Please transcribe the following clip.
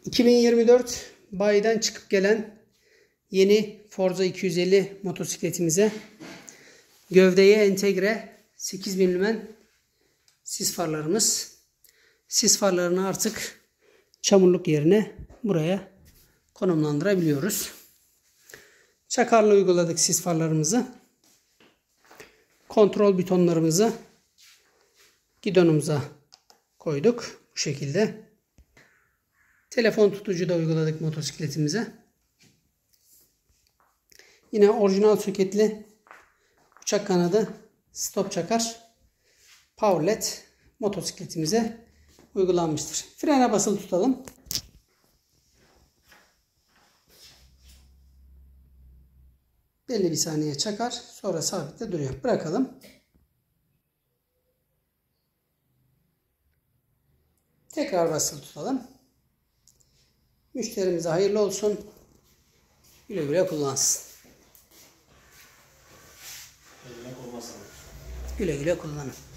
2024 bayiden çıkıp gelen yeni Forza 250 motosikletimize gövdeye entegre 8000 lümen sis farlarımız. Sis farlarını artık çamurluk yerine buraya konumlandırabiliyoruz. Çakarla uyguladık sis farlarımızı. Kontrol butonlarımızı gidonumuza koyduk. Bu şekilde. Telefon tutucu da uyguladık motosikletimize. Yine orijinal soketli uçak kanadı stop çakar power led motosikletimize uygulanmıştır. Frene basılı tutalım. Belli bir saniye çakar. Sonra sabitte duruyor. Bırakalım. Tekrar basılı tutalım. Müşterimize hayırlı olsun. Güle güle kullansın. Güle güle kullanın.